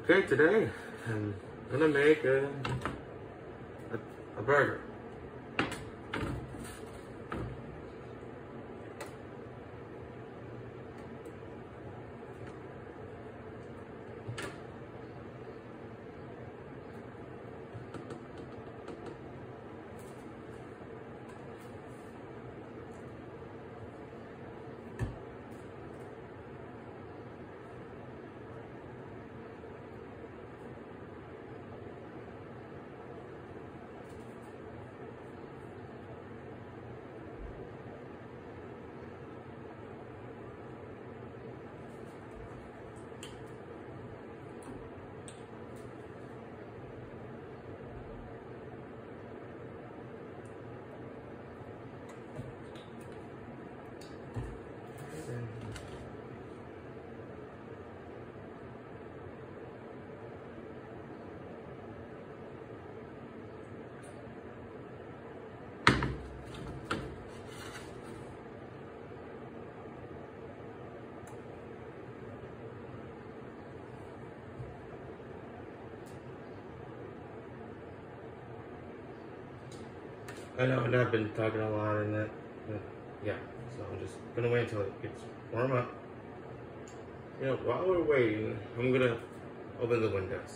Okay, today I'm gonna make a burger. I know I've been talking a lot in that, but yeah, so I'm just gonna wait until it gets warm up. You know, while we're waiting, I'm gonna open the windows.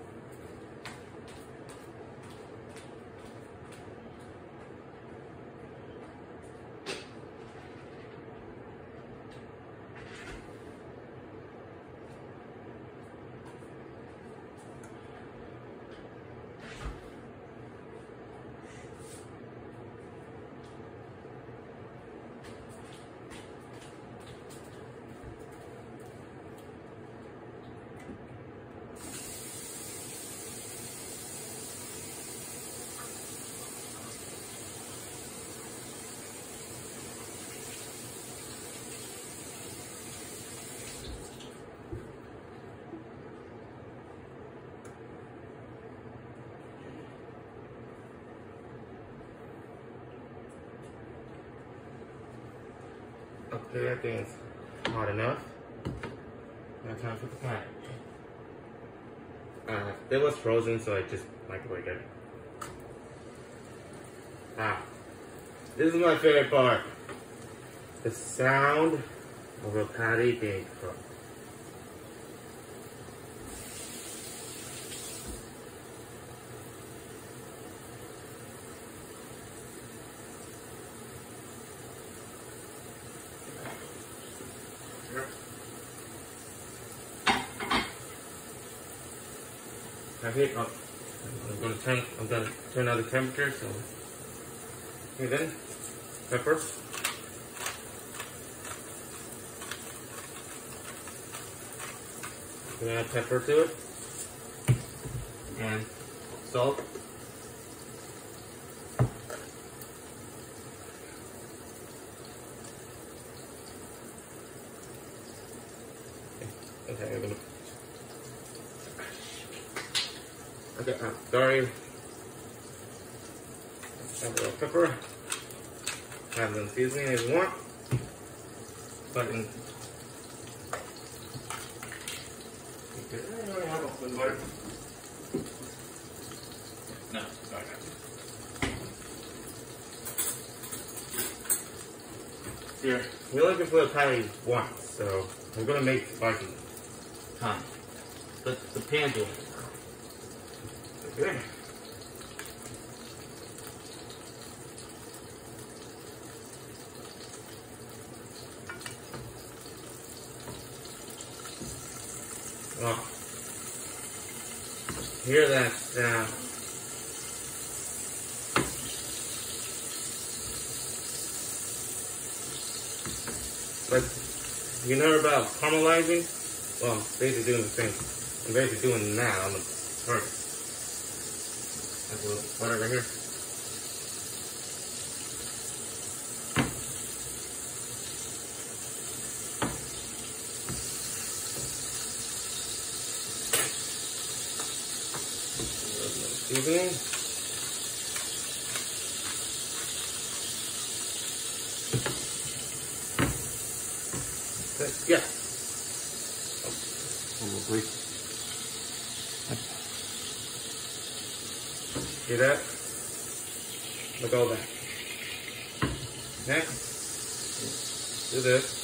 Okay, I think it's hot enough. Now time for the pan. It was frozen, so I just microwaved it. This is my favorite part. The sound of a patty being cooked. I'm gonna turn on the temperature, so okay then, pepper. I'm gonna add pepper to it. And salt. Okay, I'm gonna sorry. Add a little pepper. Add some seasoning if you want. But in I have open butter. No, sorry. Here, we only can put a patty once, so I'm gonna make spicy ton. But the pan doing it. Okay. Oh, hear that sound? But you know about caramelizing? Well, I'm basically doing the same. I'm basically doing that on the burger. That's a little butter right here. Seasoning. Yeah. Probably. See that? Look at all that. Next, do this.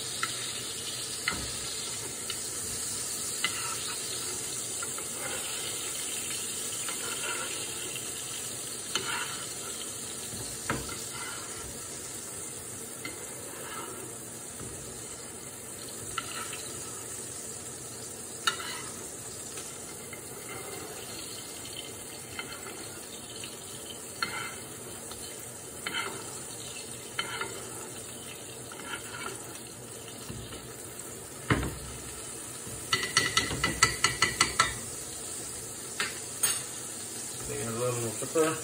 A little more pepper.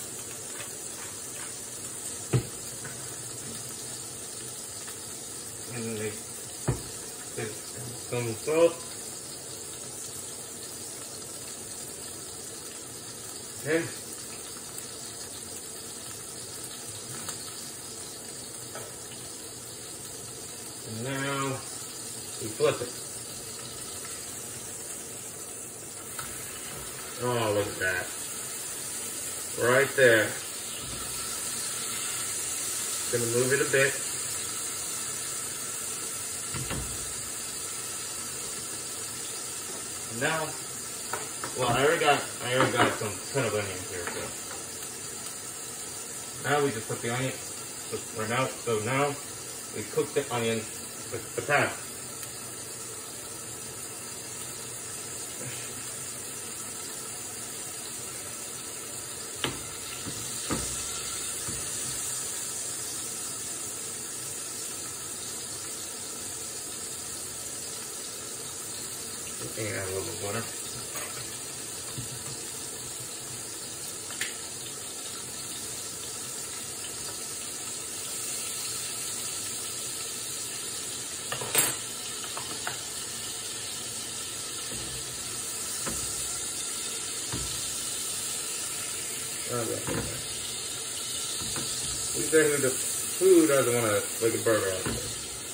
And then they get some salt. Okay. And now we flip it. Oh, look at that. Right there. Gonna move it a bit. Now, well, I already got some ton of onions here, so now we just put the onion. So now we cook the onions with the pan. And add a little bit of water. Okay. The food doesn't want to like a burger out there.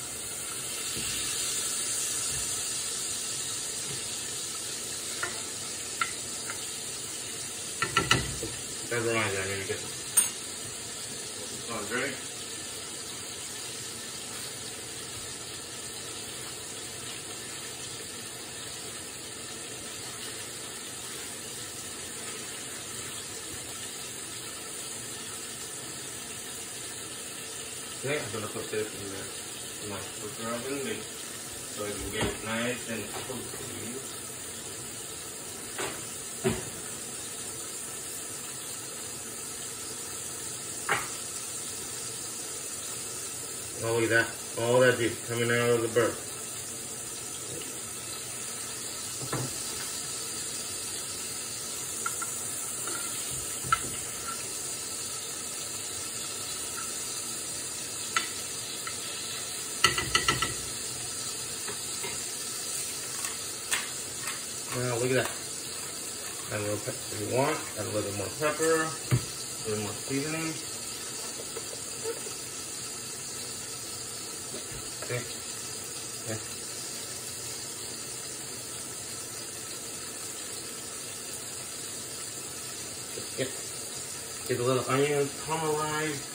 That reminds me, I need to get this sauce ready. Okay, I'm going to put this in my cooker oven so it will get nice and toasty. Oh, look at that. All that juice coming out of the bird. Now, look at that. Add a little pepper if you want. Add a little more pepper. A little more seasoning. Okay. Okay. Get the little onions caramelized.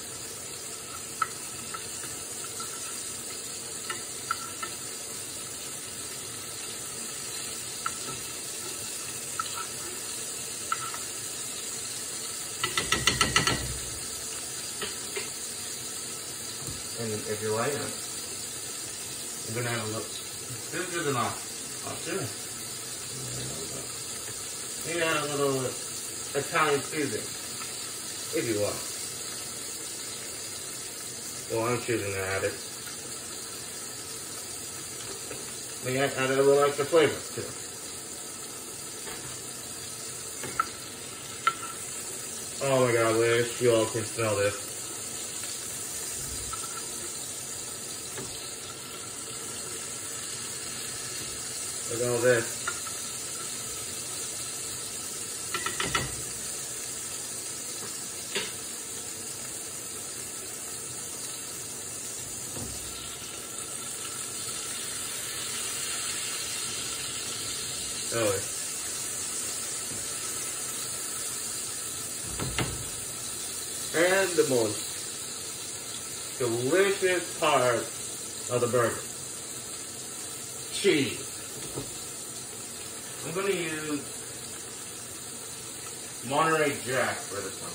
And if you like it, you're gonna have a look. This is good enough. Sure. You add a little Italian seasoning, if you want. Well, I'm choosing to add it. Maybe add a little extra flavor too. Oh my God, I wish you all can smell this. Look at all this. Oh, And the most delicious part of the burger. Cheese. I'm gonna use Monterey Jack for this one.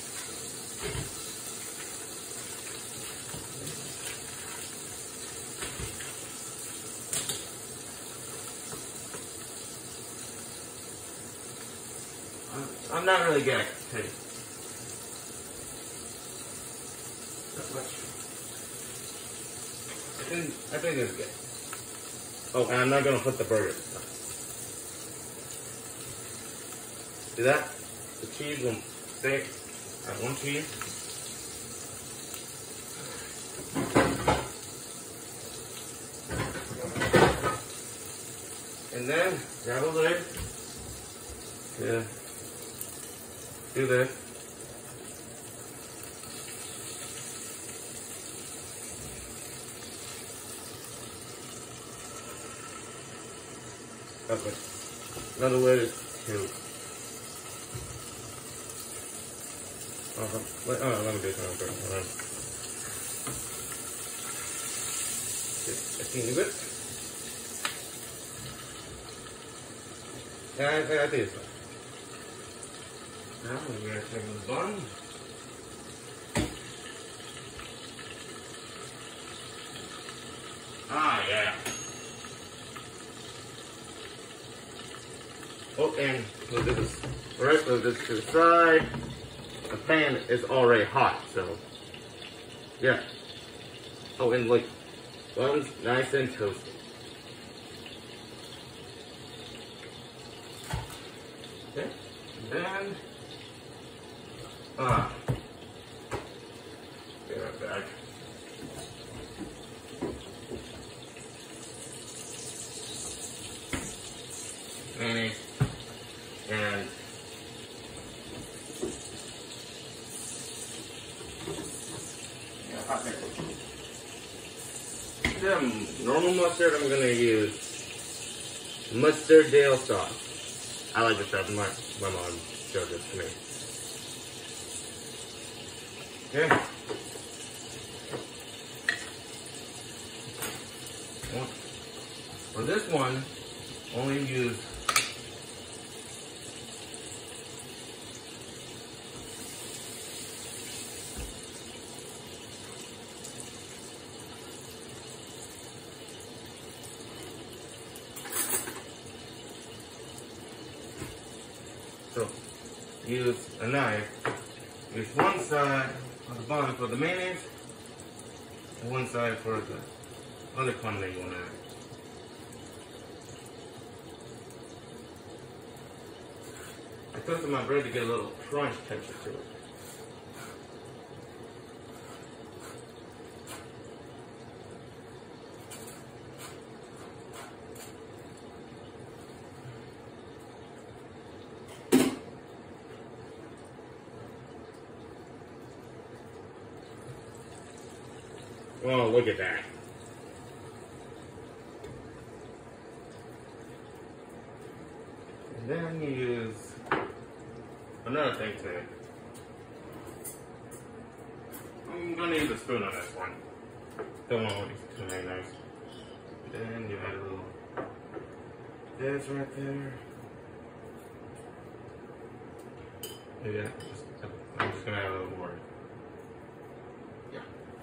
I'm not really good at taste. Not much. I think it's good. Oh, and I'm not gonna put the burger. See that? The cheese will stay at one cheese. And then grab a lid. Yeah. Do this. Okay. Another lid is 2. Let me do something first. Just a teeny bit. Yeah, I think it's fine. Now we're going to take the bun. Ah, yeah. Oh, and move this to the side. The pan is already hot, so yeah. Oh, and look, buns nice and toasty. Okay, and then be right back. Mayonnaise and hot pepper. The normal mustard, I'm gonna use mustard Dale sauce. I like this stuff. My mom showed this to me. Okay. For this one, only use use a knife. Use one side of the bun for the mayonnaise and one side for the other condiment you want to add. I toasted my bread to get a little crunch texture to it. Oh, look at that. And then you use another thing to, I'm going to use a spoon on this one. Don't want to use too many knives. Then you add a little this right there. Yeah, I'm just going to add a little more. Yeah.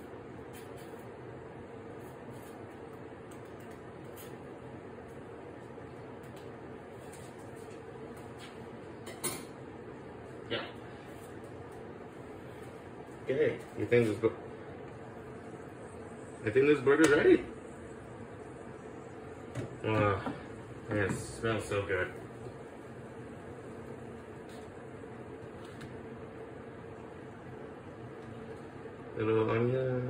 Yeah. Okay, you think this burger's ready? Man, it smells so good. Little onion,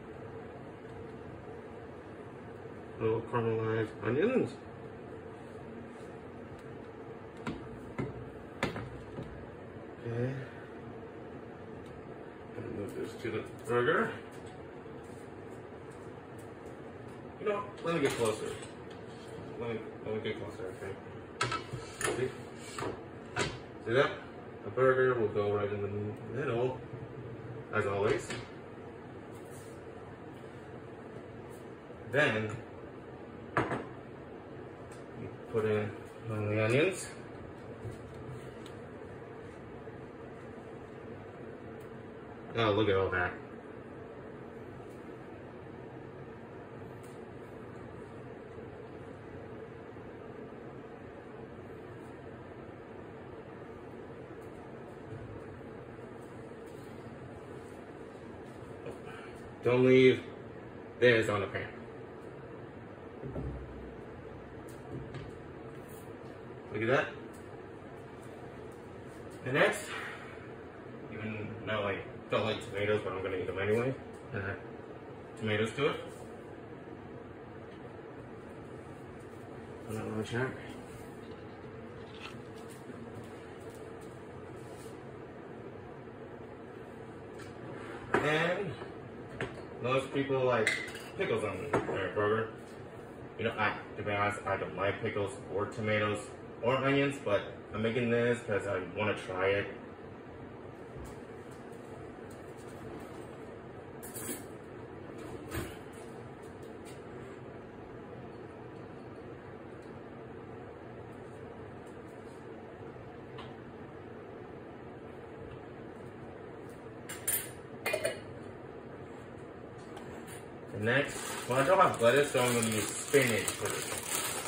little caramelized onions. Okay. And move this to the burger. You know, let me get closer. Let me get closer, okay? See that? The burger will go right in the middle. as always. Then you put in the onions. Oh, look at all that. Don't leave this on the pan. Look at that. And next, even though I don't like tomatoes, but I'm gonna eat them anyway, add tomatoes to it. Put that on the chart. And most people like pickles on their burger. You know, to be honest, I don't like pickles or tomatoes or onions, but I'm making this because I want to try it. Next, well, I don't have lettuce, so I'm going to use spinach first.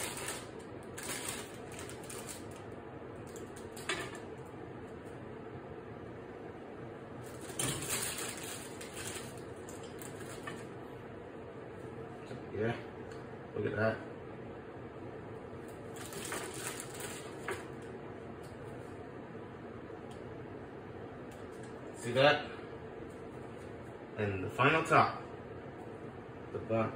Yeah, look at that. See that? And the final top. The bun.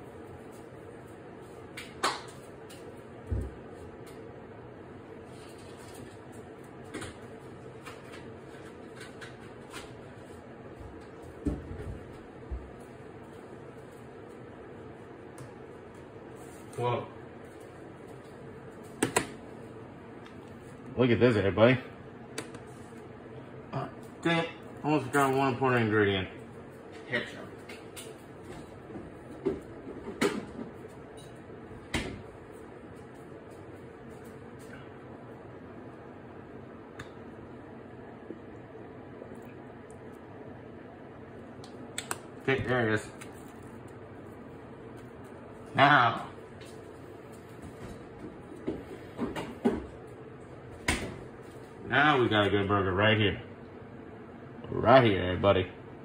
Whoa. Look at this, everybody. Dang it. Almost forgot one important ingredient. Ketchup. Okay, there it is. Now, we got a good burger right here. Right here, everybody.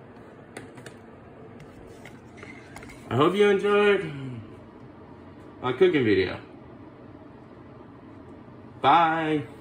I hope you enjoyed my cooking video. Bye.